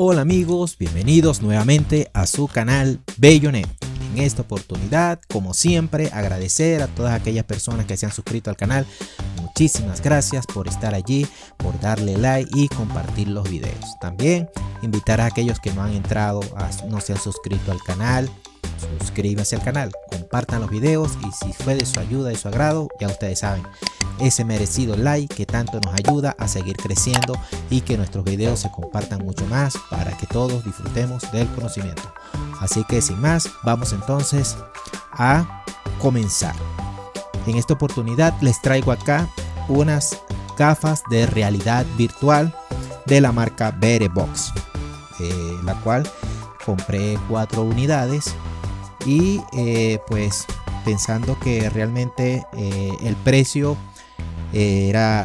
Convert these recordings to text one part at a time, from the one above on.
Hola amigos, bienvenidos nuevamente a su canal Bellonet. En esta oportunidad, como siempre, agradecer a todas aquellas personas que se han suscrito al canal. Muchísimas gracias por estar allí, por darle like y compartir los videos. También invitar a aquellos que no han entrado, no se han suscrito al canal. Suscríbanse al canal, compartan los videos y si fue de su ayuda, de su agrado, ya ustedes saben, ese merecido like que tanto nos ayuda a seguir creciendo y que nuestros videos se compartan mucho más para que todos disfrutemos del conocimiento. Así que sin más, vamos entonces a comenzar. En esta oportunidad les traigo acá unas gafas de realidad virtual de la marca Verebox, la cual compré 4 unidades. Y pues pensando que realmente el precio era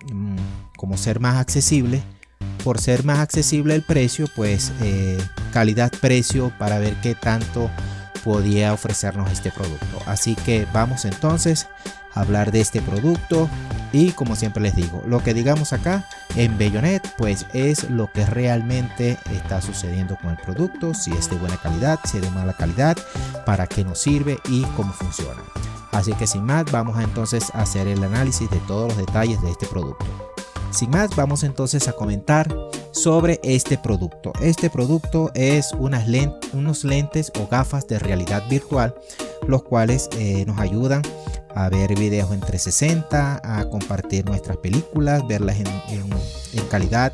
como ser más accesible, por ser más accesible el precio, pues calidad-precio para ver qué tanto podía ofrecernos este producto. Así que vamos entonces a hablar de este producto y como siempre les digo, lo que digamos acá en Bellonet pues es lo que realmente está sucediendo con el producto, si es de buena calidad, si es de mala calidad, para qué nos sirve y cómo funciona. Así que sin más vamos a entonces a hacer el análisis de todos los detalles de este producto. Sin más vamos entonces a comentar sobre este producto. Este producto es unos lentes o gafas de realidad virtual, los cuales nos ayudan a ver videos en 360, a compartir nuestras películas, verlas en calidad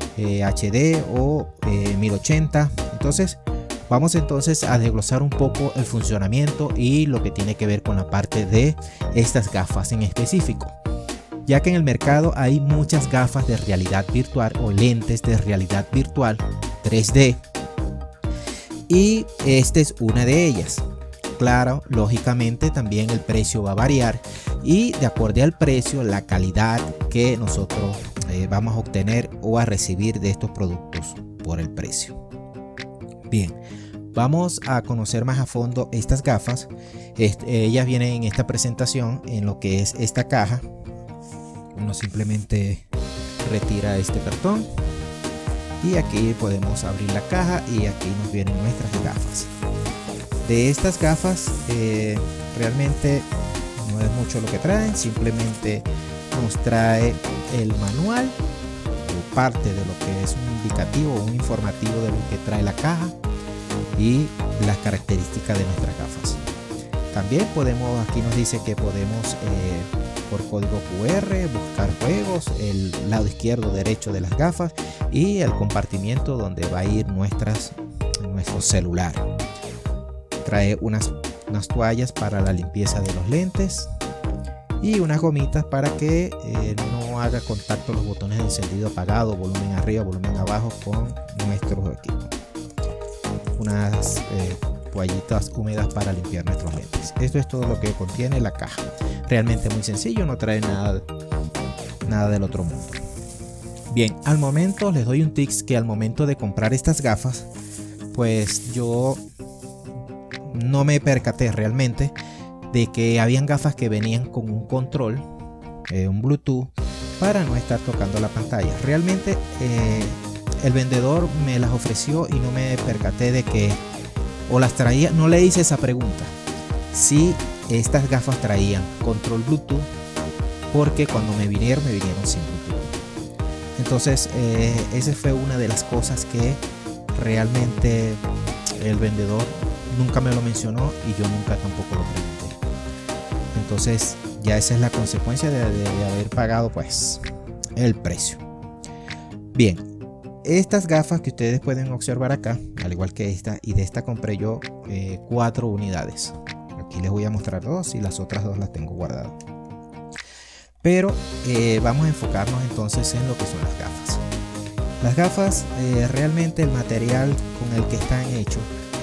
HD o 1080. Entonces vamos entonces a desglosar un poco el funcionamiento y lo que tiene que ver con la parte de estas gafas en específico, ya que en el mercado hay muchas gafas de realidad virtual o lentes de realidad virtual 3D y esta es una de ellas. Claro, lógicamente también el precio va a variar y de acuerdo al precio, la calidad que nosotros vamos a obtener o a recibir de estos productos por el precio. Bien, vamos a conocer más a fondo estas gafas. Ellas vienen en esta presentación en lo que es esta caja. Uno simplemente retira este cartón y aquí podemos abrir la caja y aquí nos vienen nuestras gafas. De estas gafas realmente no es mucho lo que traen, simplemente nos trae el manual o parte de lo que es un indicativo o un informativo de lo que trae la caja y las características de nuestras gafas. También podemos, aquí nos dice que podemos por código QR buscar juegos, el lado izquierdo derecho de las gafas y el compartimiento donde va a ir nuestro celular. Trae unas toallas para la limpieza de los lentes y unas gomitas para que no haga contacto los botones de encendido apagado, volumen arriba, volumen abajo con nuestros equipos. Unas toallitas húmedas para limpiar nuestros lentes. Esto es todo lo que contiene la caja. Realmente muy sencillo, no trae nada del otro mundo. Bien, al momento les doy un tips que al momento de comprar estas gafas, pues yo no me percaté realmente de que habían gafas que venían con un control, un Bluetooth, para no estar tocando la pantalla. Realmente el vendedor me las ofreció y no me percaté de que o las traía, no le hice esa pregunta si estas gafas traían control Bluetooth, porque cuando me vinieron sin Bluetooth. Entonces esa fue una de las cosas que realmente el vendedor nunca me lo mencionó y yo nunca tampoco lo pregunté. Entonces ya esa es la consecuencia de haber pagado pues el precio. Bien, estas gafas que ustedes pueden observar acá, al igual que esta, y de esta compré yo 4 unidades. Aquí les voy a mostrar 2 y las otras 2 las tengo guardadas. Pero vamos a enfocarnos entonces en lo que son las gafas. Las gafas realmente el material con el que están hechos,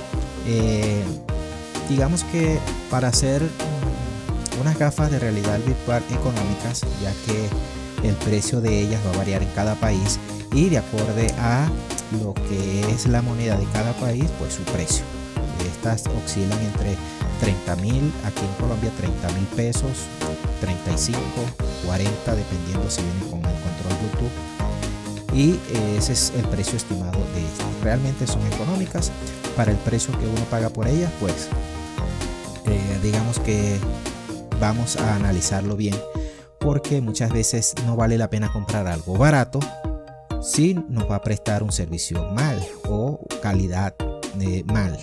digamos que para hacer unas gafas de realidad virtual económicas, ya que el precio de ellas va a variar en cada país y de acuerdo a lo que es la moneda de cada país, pues su precio. Estas oscilan entre 30.000, aquí en Colombia 30.000 pesos, 35, 40, dependiendo si vienen con el control Bluetooth. y ese es el precio estimado de este. Realmente son económicas para el precio que uno paga por ellas, pues digamos que vamos a analizarlo bien, porque muchas veces no vale la pena comprar algo barato si nos va a prestar un servicio mal o calidad mal.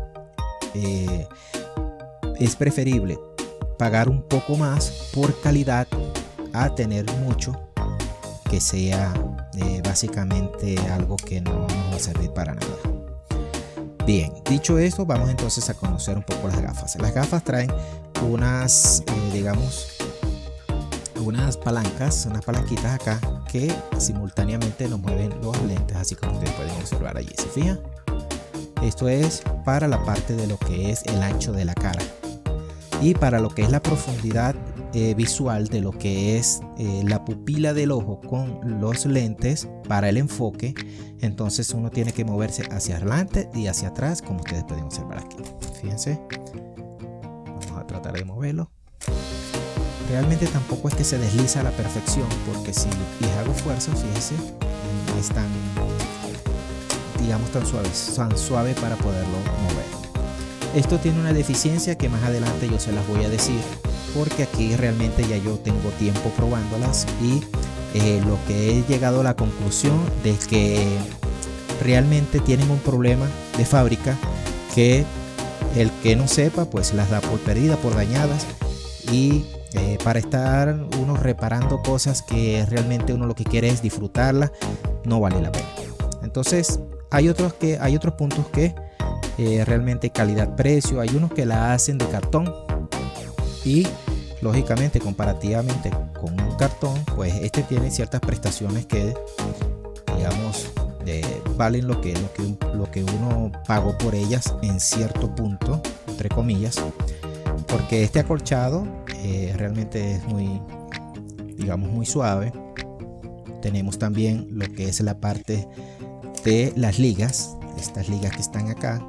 Es preferible pagar un poco más por calidad a tener mucho que sea básicamente algo que no nos va a servir para nada. Bien, dicho esto, vamos entonces a conocer un poco las gafas. Las gafas traen unas digamos unas palanquitas acá que simultáneamente nos mueven los lentes, así como ustedes pueden observar allí. ¿Se fijan? Esto es para la parte de lo que es el ancho de la cara, y para lo que es la profundidad visual de lo que es la pupila del ojo con los lentes para el enfoque. Entonces uno tiene que moverse hacia adelante y hacia atrás, como ustedes pueden observar aquí. Fíjense, vamos a tratar de moverlo. Realmente tampoco es que se desliza a la perfección, porque si les hago fuerza, fíjense, no es tan, digamos, tan suave para poderlo mover. Esto tiene una deficiencia que más adelante yo se las voy a decir, porque aquí realmente ya yo tengo tiempo probándolas, y lo que he llegado a la conclusión de que realmente tienen un problema de fábrica, que el que no sepa pues las da por perdidas, por dañadas, y para estar uno reparando cosas que realmente uno lo que quiere es disfrutarla, no vale la pena. Entonces hay otros puntos que realmente calidad-precio. Hay unos que la hacen de cartón, y lógicamente comparativamente con un cartón, pues este tiene ciertas prestaciones que digamos valen lo que uno pagó por ellas en cierto punto, entre comillas, porque este acolchado realmente es muy, digamos, muy suave. Tenemos también lo que es la parte de las ligas, estas ligas que están acá.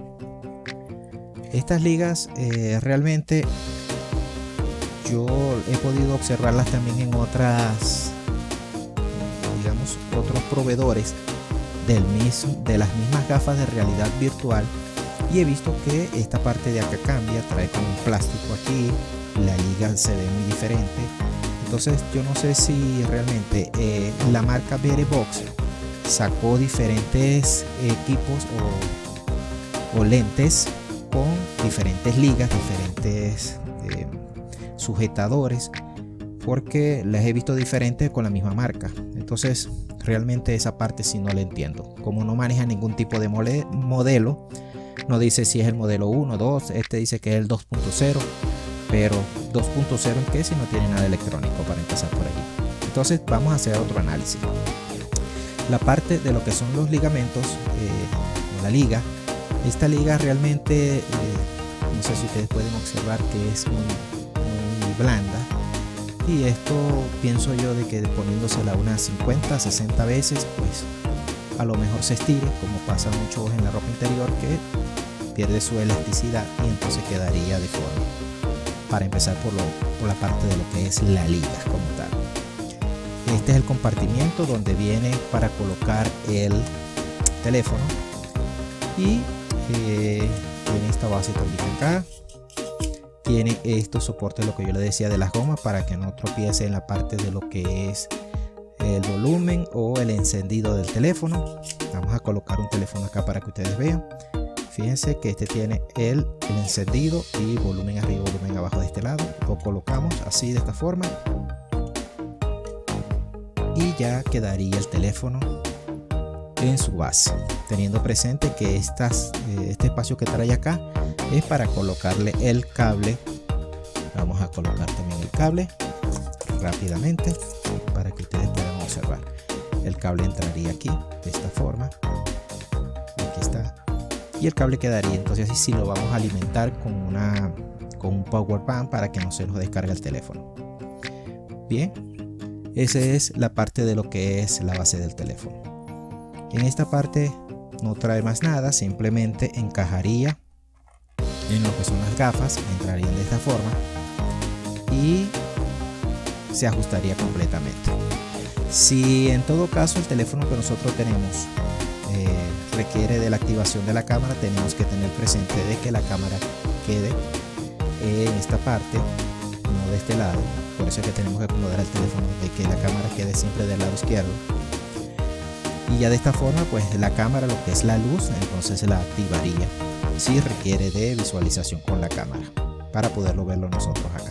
Estas ligas realmente yo he podido observarlas también en otras, digamos, otros proveedores de las mismas gafas de realidad virtual, y he visto que esta parte de acá cambia, trae como un plástico aquí, la liga se ve muy diferente. Entonces yo no sé si realmente la marca Verebox sacó diferentes equipos o lentes con diferentes ligas, diferentes sujetadores, porque las he visto diferentes con la misma marca. Entonces realmente esa parte sí no la entiendo. Como no maneja ningún tipo de modelo, no dice si es el modelo 1, 2, este dice que es el 2.0, pero 2.0 en qué si no tiene nada electrónico, para empezar por allí. Entonces vamos a hacer otro análisis. La parte de lo que son los ligamentos, o la liga, esta liga realmente no sé si ustedes pueden observar que es muy blanda, y esto pienso yo de que poniéndosela unas 50 60 veces pues a lo mejor se estire, como pasa mucho en la ropa interior, que pierde su elasticidad y entonces quedaría deforme. Para empezar por la parte de lo que es la liga como tal. Este es el compartimiento donde viene para colocar el teléfono, y tiene esta base también acá. Tiene estos soportes, lo que yo le decía de las gomas, para que no tropiece en la parte de lo que es el volumen o el encendido del teléfono. Vamos a colocar un teléfono acá para que ustedes vean. Fíjense que este tiene el encendido y volumen arriba, volumen abajo de este lado. Lo colocamos así, de esta forma, y ya quedaría el teléfono en su base, teniendo presente que este espacio que trae acá es para colocarle el cable. Vamos a colocar también el cable rápidamente para que ustedes puedan observar. El cable entraría aquí de esta forma, aquí está, y el cable quedaría entonces así, si lo vamos a alimentar con un power bank para que no se nos descargue el teléfono. Bien, esa es la parte de lo que es la base del teléfono. En esta parte no trae más nada, simplemente encajaría en lo que son las gafas, entrarían de esta forma y se ajustaría completamente. Si en todo caso el teléfono que nosotros tenemos requiere de la activación de la cámara, tenemos que tener presente de que la cámara quede en esta parte, no de este lado. Por eso es que tenemos que acomodar el teléfono de que la cámara quede siempre del lado izquierdo. Y ya de esta forma, pues la cámara, lo que es la luz, entonces la activaría si requiere de visualización con la cámara para poderlo verlo nosotros acá.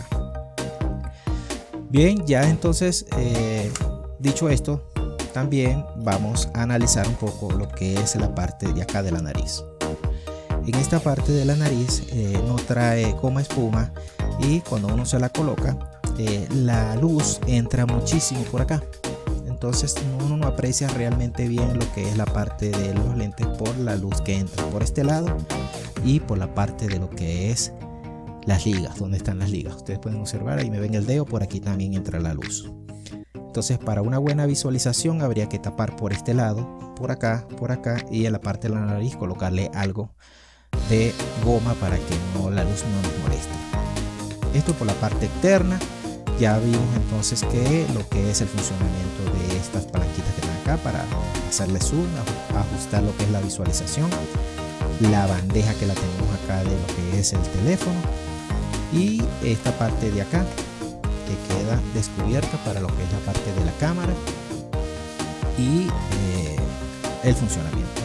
Bien, ya entonces dicho esto, también vamos a analizar un poco lo que es la parte de acá de la nariz. En esta parte de la nariz no trae goma espuma, y cuando uno se la coloca, la luz entra muchísimo por acá. Entonces uno no aprecia realmente bien lo que es la parte de los lentes por la luz que entra por este lado y por la parte de lo que es las ligas, donde están las ligas. Ustedes pueden observar, ahí me ven el dedo, por aquí también entra la luz. Entonces, para una buena visualización habría que tapar por este lado, por acá, y en la parte de la nariz colocarle algo de goma para que la luz no nos moleste. Esto por la parte externa. Ya vimos entonces que lo que es el funcionamiento de estas palanquitas que están acá para hacerle zoom, ajustar lo que es la visualización, la bandeja que la tenemos acá de lo que es el teléfono, y esta parte de acá que queda descubierta para lo que es la parte de la cámara y el funcionamiento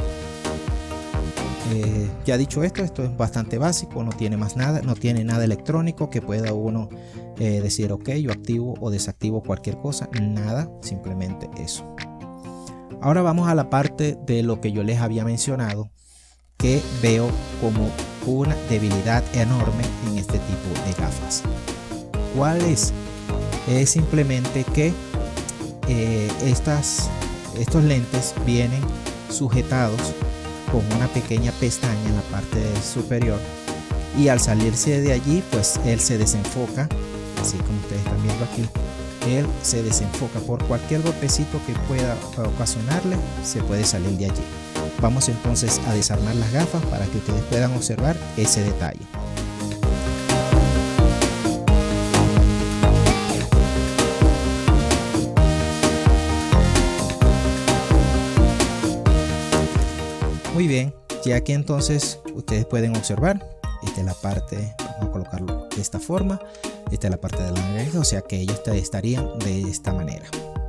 de ella. Ya dicho esto es bastante básico, no tiene más nada, no tiene nada electrónico que pueda uno decir ok, yo activo o desactivo cualquier cosa, nada, simplemente eso. Ahora vamos a la parte de lo que yo les había mencionado, que veo como una debilidad enorme en este tipo de gafas. ¿Cuál es? Es simplemente que estos lentes vienen sujetados con una pequeña pestaña en la parte superior, y al salirse de allí, pues él se desenfoca, así como ustedes están viendo aquí. Él se desenfoca por cualquier golpecito que pueda ocasionarle, se puede salir de allí. Vamos entonces a desarmar las gafas para que ustedes puedan observar ese detalle. Muy bien, ya que entonces ustedes pueden observar, esta es la parte, vamos a colocarlo de esta forma, esta es la parte de la nariz, o sea que ellos estarían de esta manera.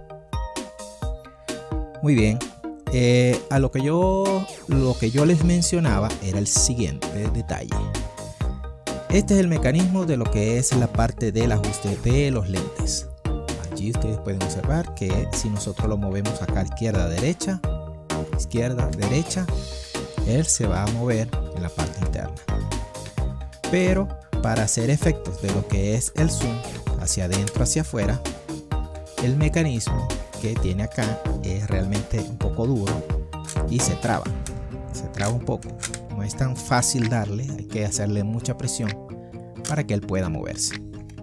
Muy bien, a lo que yo les mencionaba era el siguiente detalle. Este es el mecanismo de lo que es la parte del ajuste de los lentes. Allí ustedes pueden observar que si nosotros lo movemos acá izquierda derecha, él se va a mover en la parte interna. Pero para hacer efectos de lo que es el zoom hacia adentro, hacia afuera, el mecanismo que tiene acá es realmente un poco duro y se traba un poco. No es tan fácil darle, hay que hacerle mucha presión para que él pueda moverse.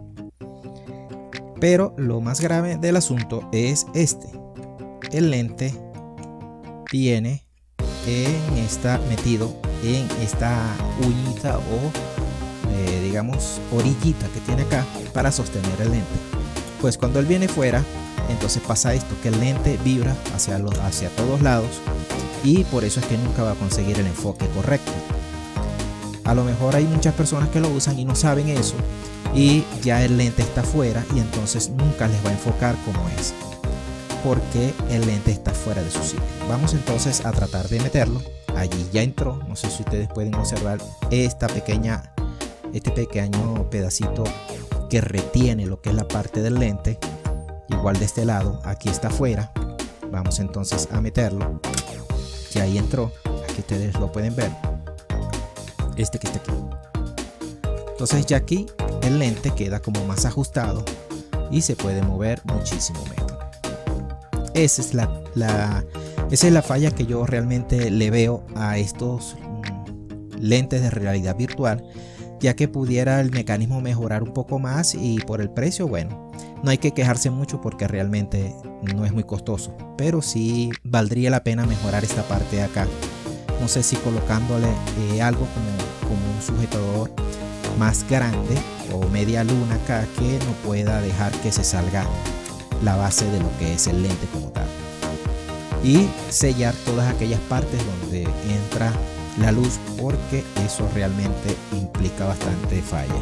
Pero lo más grave del asunto es el lente viene metido en esta uñita o digamos orillita que tiene acá para sostener el lente. Pues cuando él viene fuera, entonces pasa esto, que el lente vibra hacia todos lados, y por eso es que nunca va a conseguir el enfoque correcto. A lo mejor hay muchas personas que lo usan y no saben eso, y ya el lente está fuera y entonces nunca les va a enfocar como es, porque el lente está fuera de su sitio. Vamos entonces a tratar de meterlo. Allí ya entró. No sé si ustedes pueden observar este pequeño pedacito que retiene lo que es la parte del lente. Igual de este lado, aquí está afuera. Vamos entonces a meterlo. Ya ahí entró. Aquí ustedes lo pueden ver. Que está aquí. Entonces ya aquí el lente queda como más ajustado y se puede mover muchísimo mejor. Esa es la falla que yo realmente le veo a estos lentes de realidad virtual, ya que pudiera el mecanismo mejorar un poco más, y por el precio, bueno, no hay que quejarse mucho porque realmente no es muy costoso, pero sí valdría la pena mejorar esta parte de acá. No sé si colocándole algo como un sujetador más grande o media luna acá que no pueda dejar que se salga la base de lo que es el lente como tal, y sellar todas aquellas partes donde entra la luz, porque eso realmente implica bastante falla.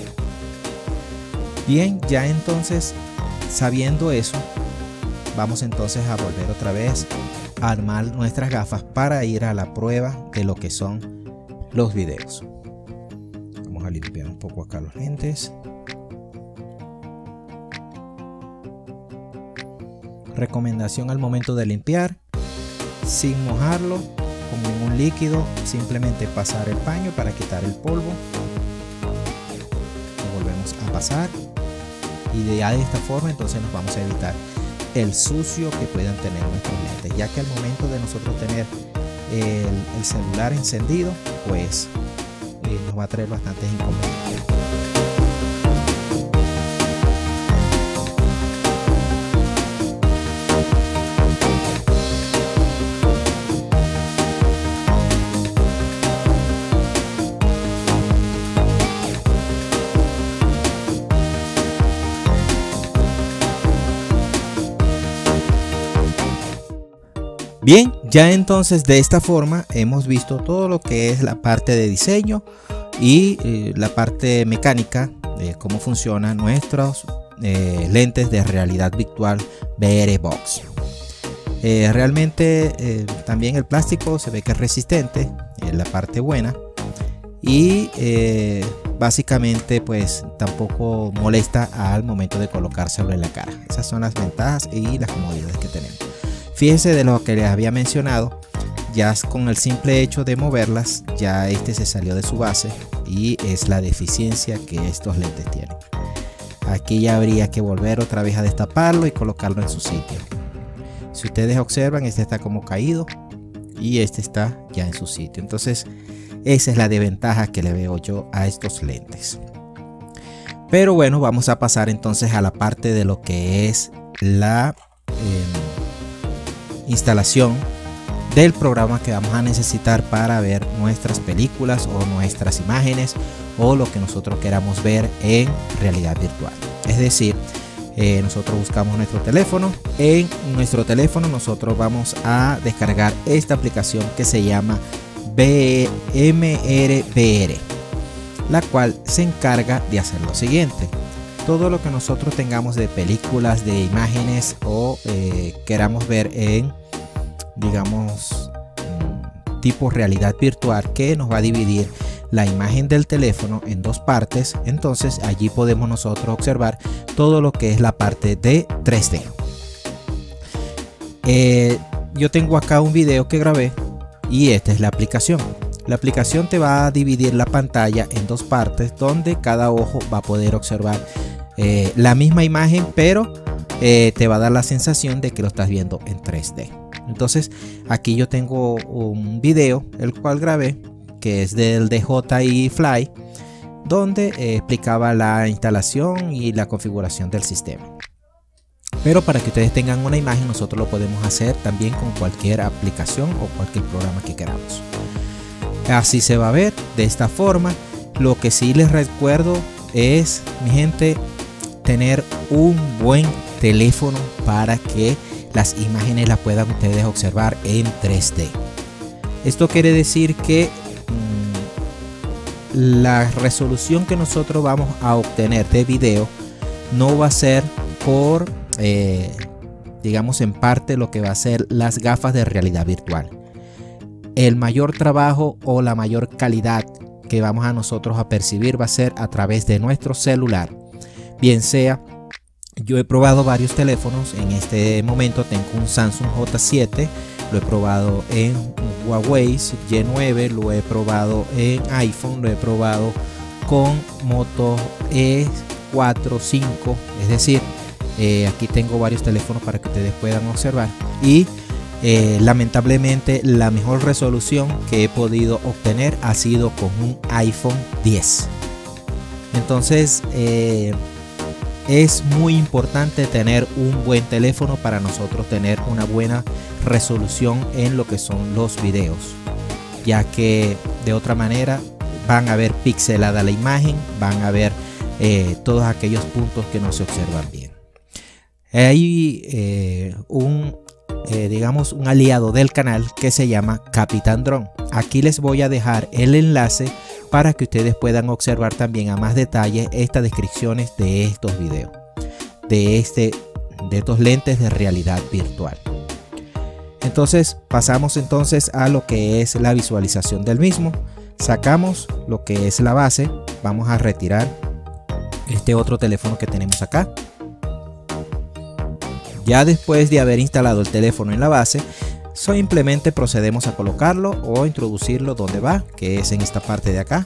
Bien, ya entonces, sabiendo eso, vamos entonces a volver otra vez a armar nuestras gafas para ir a la prueba de lo que son los videos. Vamos a limpiar un poco acá los lentes. Recomendación al momento de limpiar: sin mojarlo con ningún líquido, simplemente pasar el paño para quitar el polvo. Lo volvemos a pasar, y de esta forma entonces nos vamos a evitar el sucio que puedan tener nuestros lentes, ya que al momento de nosotros tener el celular encendido, pues nos va a traer bastantes inconvenientes. Bien, ya entonces de esta forma hemos visto todo lo que es la parte de diseño y la parte mecánica de cómo funcionan nuestros lentes de realidad virtual VR Box. Realmente también el plástico se ve que es resistente, es la parte buena, y básicamente pues tampoco molesta al momento de colocárselo en la cara. Esas son las ventajas y las comodidades que tenemos. Fíjense, de lo que les había mencionado, ya con el simple hecho de moverlas, ya se salió de su base, y es la deficiencia que estos lentes tienen. Aquí ya habría que volver otra vez a destaparlo y colocarlo en su sitio. Si ustedes observan, este está como caído y este está ya en su sitio. Entonces esa es la desventaja que le veo yo a estos lentes. Pero bueno, vamos a pasar entonces a la parte de lo que es la instalación del programa que vamos a necesitar para ver nuestras películas o nuestras imágenes o lo que nosotros queramos ver en realidad virtual. Es decir, nosotros buscamos nuestro teléfono. En nuestro teléfono nosotros vamos a descargar esta aplicación que se llama MRVR, la cual se encarga de hacer lo siguiente: todo lo que nosotros tengamos de películas, de imágenes o queramos ver en, digamos, tipo realidad virtual, que nos va a dividir la imagen del teléfono en dos partes. Entonces allí podemos nosotros observar todo lo que es la parte de 3D. Yo tengo acá un video que grabé y esta es la aplicación. La aplicación te va a dividir la pantalla en dos partes, donde cada ojo va a poder observar la misma imagen, pero te va a dar la sensación de que lo estás viendo en 3D. Entonces aquí yo tengo un video el cual grabé, que es del DJI Fly, donde explicaba la instalación y la configuración del sistema. Pero para que ustedes tengan una imagen, nosotros lo podemos hacer también con cualquier aplicación o cualquier programa que queramos. Así se va a ver de esta forma. Lo que sí les recuerdo es, mi gente, tener un buen teléfono para que las imágenes las puedan ustedes observar en 3D. Esto quiere decir que la resolución que nosotros vamos a obtener de video no va a ser por digamos, en parte lo que va a ser las gafas de realidad virtual. El mayor trabajo o la mayor calidad que vamos a nosotros a percibir va a ser a través de nuestro celular. Bien sea, yo he probado varios teléfonos. En este momento tengo un Samsung J7, lo he probado en Huawei Y9, lo he probado en iPhone, lo he probado con Moto E4, 5, es decir, aquí tengo varios teléfonos para que ustedes puedan observar, y lamentablemente la mejor resolución que he podido obtener ha sido con un iPhone 10. Entonces es muy importante tener un buen teléfono para nosotros tener una buena resolución en lo que son los videos, ya que de otra manera van a ver pixelada la imagen, van a ver todos aquellos puntos que no se observan bien. Hay digamos un aliado del canal que se llama Capitán Drone. Aquí les voy a dejar el enlace para que ustedes puedan observar también a más detalle estas descripciones de estos videos, de estos lentes de realidad virtual. Entonces pasamos entonces a lo que es la visualización del mismo. Sacamos lo que es la base. Vamos a retirar este otro teléfono que tenemos acá. Ya después de haber instalado el teléfono en la base, simplemente procedemos a colocarlo o introducirlo donde va, que es en esta parte de acá.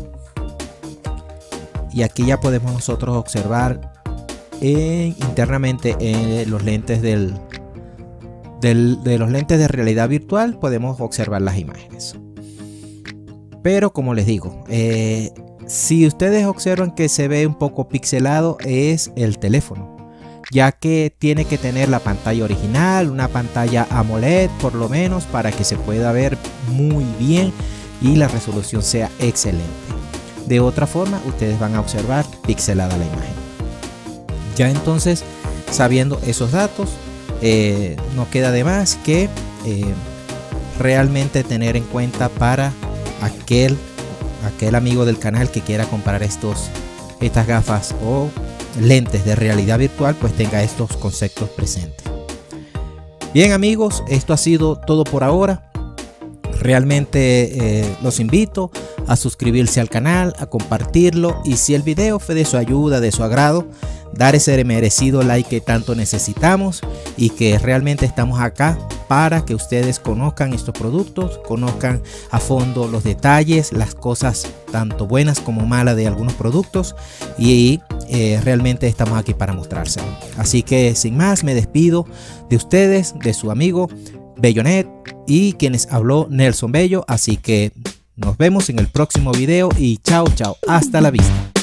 Y aquí ya podemos nosotros observar internamente en los lentes de los lentes de realidad virtual, podemos observar las imágenes. Pero como les digo, si ustedes observan que se ve un poco pixelado, es el teléfono, ya que tiene que tener la pantalla original, una pantalla AMOLED por lo menos, para que se pueda ver muy bien y la resolución sea excelente. De otra forma ustedes van a observar pixelada la imagen. Ya entonces, sabiendo esos datos, no queda de más que realmente tener en cuenta para aquel amigo del canal que quiera comprar estas gafas o lentes de realidad virtual, pues tenga estos conceptos presentes. Bien amigos, esto ha sido todo por ahora. Realmente los invito a suscribirse al canal, a compartirlo, y si el video fue de su ayuda, de su agrado, dar ese merecido like que tanto necesitamos, y que realmente estamos acá para que ustedes conozcan estos productos, conozcan a fondo los detalles, las cosas tanto buenas como malas de algunos productos, y realmente estamos aquí para mostrárselo. Así que sin más, me despido de ustedes, de su amigo Bellonet, y quienes habló Nelson Bello. Así que nos vemos en el próximo video y chao, hasta la vista.